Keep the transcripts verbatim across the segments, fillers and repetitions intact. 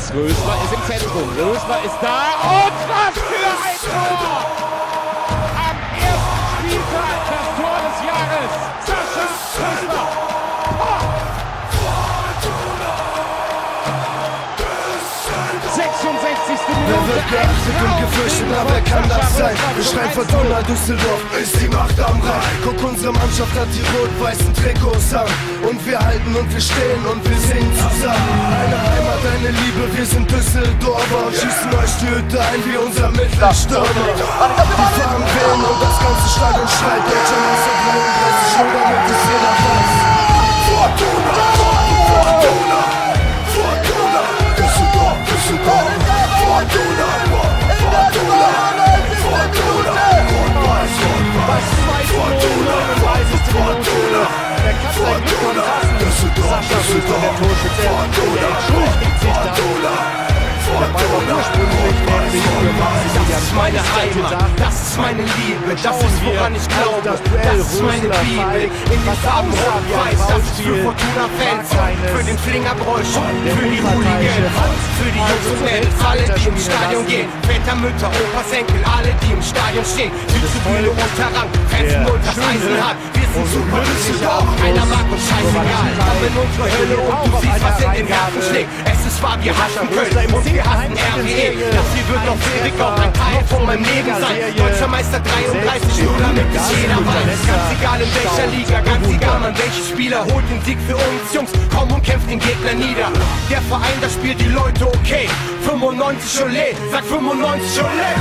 Rösler ist im Zentrum. Rösler ist da und was für ein Tor! Am ersten Spieltag das Tor des Jahres. Sascha Rösler. sechsundsechzigste Wer Minute. wird geachtet und gefürchtet, na wer kann das sein? Wir schreien Fortuna, Düsseldorf ist die Macht am Rhein. Guck, unsere Mannschaft hat die rot-weißen Trikots an. Und wir halten und wir stehen und wir singen zusammen. Eine Heimat, eine Liebe, wir sind Düsseldorfer und schießen euch die Hütte ein wie unser Mittelstürmer. Die Farben wählen und das ganze Stadion schreit. Deutscher Meister dreiunddreißig, nur damit es jeder weiß. Fortuna, Fortuna, Fortuna, Düsseldorf, Düsseldorf. Fortuna, Fortuna, Fortuna, rot-weiß, rot-weiß. Fortuna, Fortuna, Der kann sein Glück kaum fassen. Düsseldorf, Düsseldorf. Der Torschütze, Fortuna, der entschuldigt sich dann. Fortuna, Der Ball war ursprünglich nämlich für Maxi. Das ist meine Heimat, das ist meine Liebe, das ist woran ich glaube, das ist meine Bibel. In den Farben rot-weiß, das ist für Fortuna-Fans, für den Flingerbräusch, für die Hooligans, für die Jungs und Mädels, alle die im Stadion gehen. Väter, Mütter, Opas, Enkel, alle die im Stadion stehen. Südtribüne Unterrang, Fans und das Eisenrad. Wir sind super Düsseldorf, keiner mag uns scheißegal. Komm in unsere Hölle und du siehst, was in den Herzen schlägt. Es ist wahr, wir hassen Köln und wir hassen R W E. Das hier wird auf ewig auch ein Teil von meinem Leben sein. Deutscher Meister dreiunddreißig, nur damit es jeder weiß. Ganz egal in welcher Liga, ganz egal an welchen Spieler holt den Sieg für uns Jungs, komm und kämpft den Gegner nieder. Der Verein, da spielt die Leute okay. fünfundneunzig Olé, sag fünfundneunzig Olé.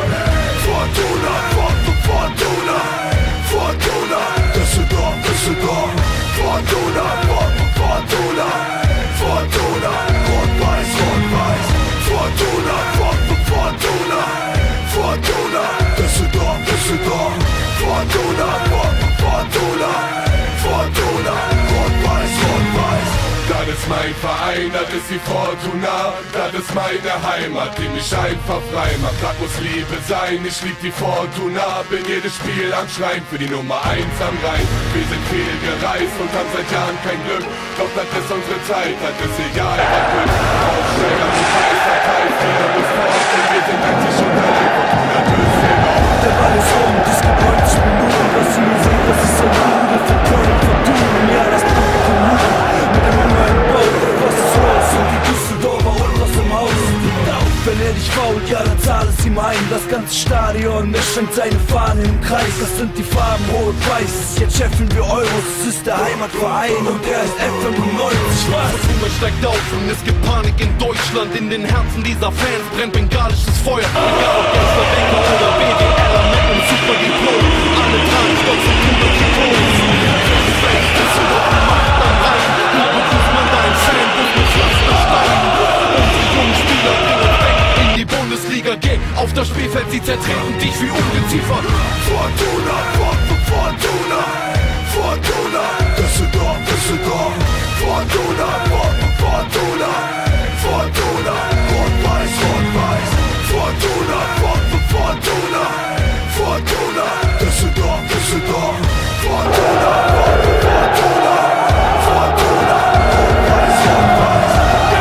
Fortuna, Fortuna, Fortuna, Düsseldorf, Düsseldorf. Fortuna, Fortuna, Fortuna, rot-weiß, rot-weiß. Fortuna, Fortuna, Fortuna, Düsseldorf, Düsseldorf. Fortuna, Fortuna, Fortuna, rot-weiß, rot-weiß. Das ist mein Verein, das ist die Fortuna, das ist meine Heimat, die mich einfach frei macht. Das muss Liebe sein, ich lieb die Fortuna, bin jedes Spiel am Schreien für die Nummer eins am Rhein. Wir sind viel gereist und haben seit Jahren kein Glück, doch das ist unsere Zeit, das ist egal, was wird. Aufsteiger und Meisterkeit, jeder muss fort, denn wir sind einzig und allein Fortuna Düsseldorf. Der Ball ist rum, das gibt neunzig Minuten, was sie mir sehen, das ist so gut, für Köln, Fortuna, ja, das Publikum Mut. Mit dem Hunger im Bauch, was ist los, und die Düsseldorfer holen was im Haus. Wenn er dich fault, ja, dann zahl es ihm ein. Das ganze Stadion, er schenkt seine Fahne im Kreis. Das sind die Farben rot-weiß, jetzt scheffeln wir Euros. Es ist der Heimatverein und der ist F fünfundneunzig. Was? Fortuna steigt auf und es gibt Panik in Deutschland. In den Herzen dieser Fans brennt bengalisches Feuer. Egal ob Gangster, Banker oder B W L mit einem super Diplom. Alle tragen Stolz und Kunden Diplom. Düsseldorf, die Macht am Rhein. Da begrüßt man deinen Fan durch den Pflasterstein. Und die jungen Spieler bringen weg in die Bundesliga. Geh auf das Spielfeld, sie zertreten dich wie Ungeziefer. Fortuna, Fortuna, Fortuna, Düsseldorf, Düsseldorf. Fortuna, Fortuna, Fortuna, rot-weiß, rot-weiß. Fortuna, Fortuna, Fortuna, Düsseldorf, Düsseldorf. Fortuna, Fortuna, Fortuna, rot-weiß, rot-weiß.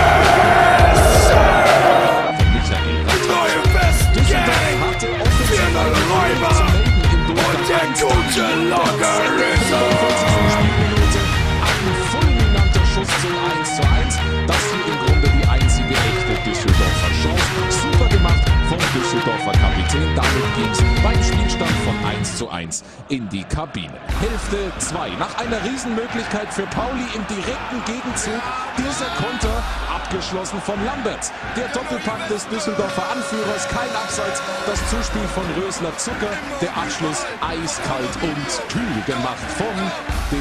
Neue Westgang, viermal Räuber und der gute Lockerisse. Ein fulminanter Schuss zum eins zu eins. Das hier im Grunde die einzige echte Düsseldorfer Chance. Super gemacht vom Düsseldorfer Kapitän. Damit ging es beim Spielstand von eins zu eins in die Kabine. Hälfte zwei. Nach einer Riesenmöglichkeit für Pauli im direkten Gegenzug. Dieser Konter abgeschlossen von Lamberts. Der Doppelpack des Düsseldorfer Anführers. Kein Abseits. Das Zuspiel von Rösler Zucker. Der Abschluss eiskalt und kühl gemacht von dem...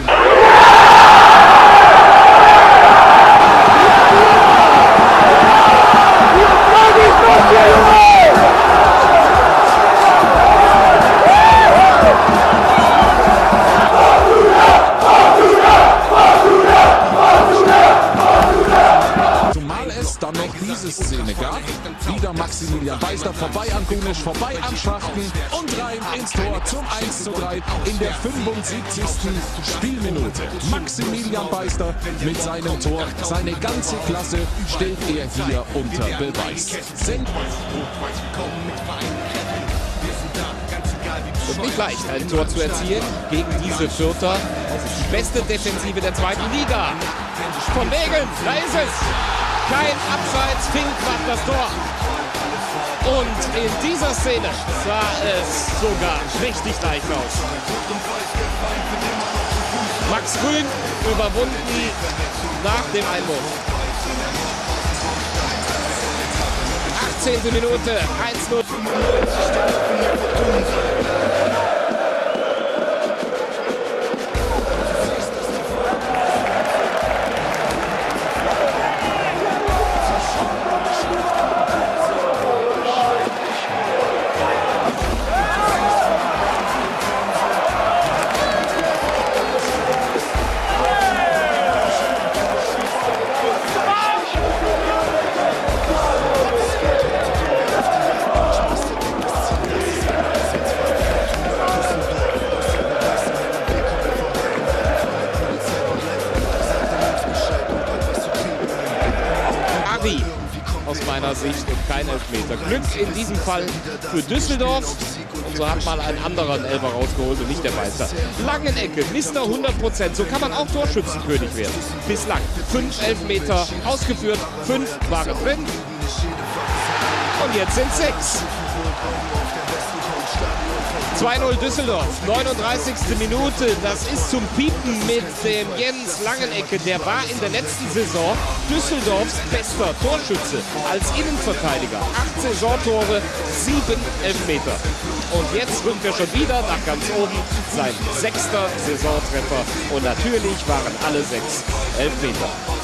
Zumal es dann noch diese Szene gab. Wieder Maximilian Beister, vorbei an Gunisch, vorbei an Schachten und rein ins Tor zum eins zu drei in der fünfundsiebzigsten Spielminute. Maximilian Beister mit seinem Tor, seine ganze Klasse stellt er hier unter Beweis. Senk Und nicht leicht, ein Tor zu erzielen gegen diese Fürther. Das ist die beste Defensive der zweiten Liga. Von Wegen, da ist es. Kein Abseits, Fink macht das Tor. Und in dieser Szene sah es sogar richtig leicht aus. Max Grün überwunden nach dem Einwurf. achtzehnte Minute, eins null. Aus meiner Sicht und kein Elfmeter. Glück in diesem Fall für Düsseldorf. Und so hat mal einen anderen Elfer rausgeholt und nicht der Meister. Langenecke, Mister hundert Prozent. So kann man auch Torschützenkönig werden. Bislang fünf Elfmeter ausgeführt, fünf waren drin. Und jetzt sind sechs. zwei null Düsseldorf, neununddreißigste Minute. Das ist zum Piepen mit dem Jens Langenecke. Der war in der letzten Saison Düsseldorfs bester Torschütze als Innenverteidiger. Acht Saisontore, sieben Elfmeter. Und jetzt rückt er schon wieder nach ganz oben. Sein sechster Saisontreffer. Und natürlich waren alle sechs Elfmeter.